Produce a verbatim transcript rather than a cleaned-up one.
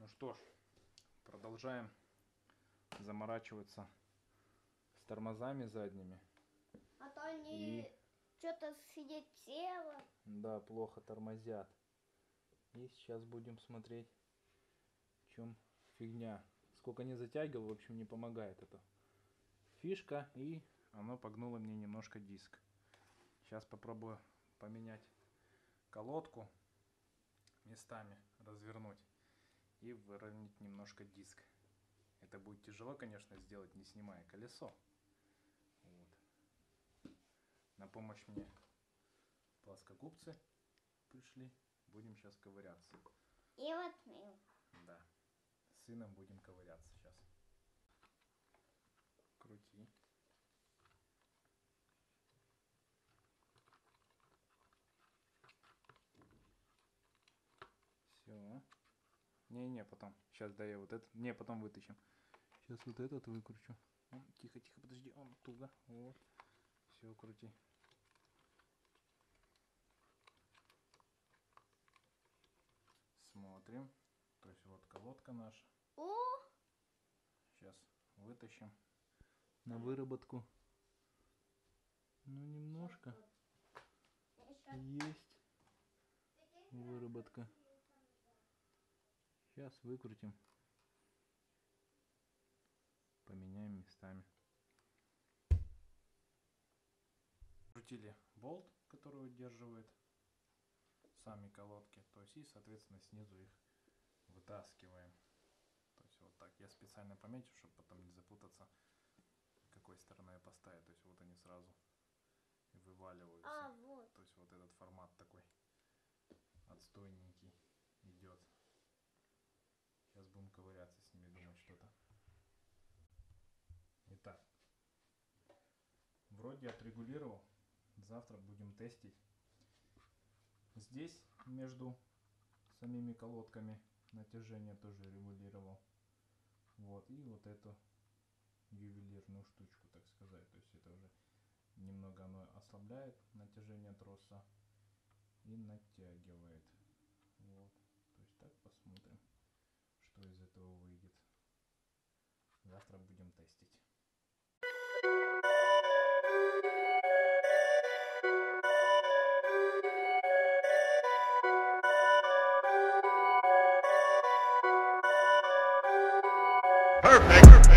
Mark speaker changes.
Speaker 1: Ну что ж, продолжаем заморачиваться с тормозами задними.
Speaker 2: А то они И... что-то слетело.
Speaker 1: Да, плохо тормозят. И сейчас будем смотреть, в чем фигня. Сколько не затягивал, в общем, не помогает эта фишка. И оно погнуло мне немножко диск. Сейчас попробую поменять колодку местами, развернуть и выровнять немножко диск. Это будет тяжело, конечно, сделать, не снимая колесо. Вот. На помощь мне плоскогубцы пришли. Будем сейчас ковыряться.
Speaker 2: И вот мы.
Speaker 1: Да. С сыном будем ковыряться сейчас. Крути. Все. Не-не, потом. Сейчас дай я вот этот. Не, потом вытащим. Сейчас вот этот выкручу. Тихо-тихо, подожди. Он туго. Вот. Все, крути. Смотрим. То есть вот колодка наша.
Speaker 2: О!
Speaker 1: Сейчас вытащим на выработку. Ну, немножко есть выработка. Сейчас выкрутим. Поменяем местами. Крутили болт, который удерживает сами колодки. То есть и, соответственно, снизу их вытаскиваем. То есть вот так. Я специально пометил, чтобы потом не запутаться, какой стороной поставить. То есть вот они сразу вываливаются.
Speaker 2: А, вот.
Speaker 1: То есть вот этот формат такой отстойненький идет. Сейчас будем ковыряться с ними, думать что-то. Итак, вроде отрегулировал. Завтра будем тестить. Здесь между самими колодками натяжение тоже регулировал. Вот, и вот эту ювелирную штучку, так сказать. То есть это уже немного оно ослабляет натяжение троса и натягивает. Вот. То есть так посмотрим, что из этого выйдет. Завтра будем тестить.
Speaker 3: Perfect.